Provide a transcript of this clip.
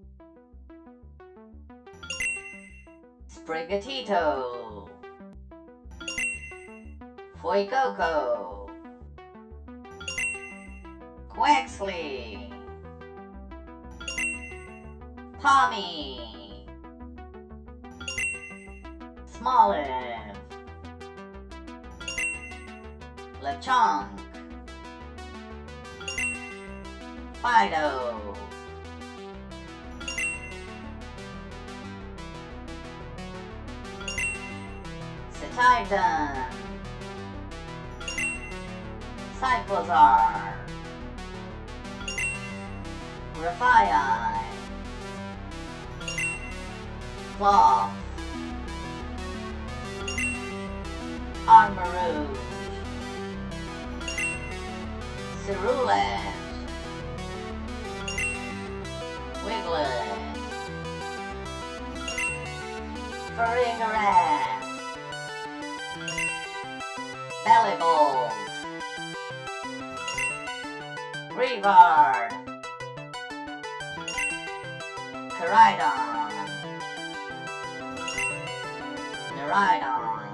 Sprigatito, Fuecoco, Quaxley, Tommy, Smoliv, Lechonk, Fido, Titan, Cyclozar, Refii, Cloth, Armarouge, Cerulet, Wiglet, Farigarath, Bellybolt, Reavard, Caridon, Neridon,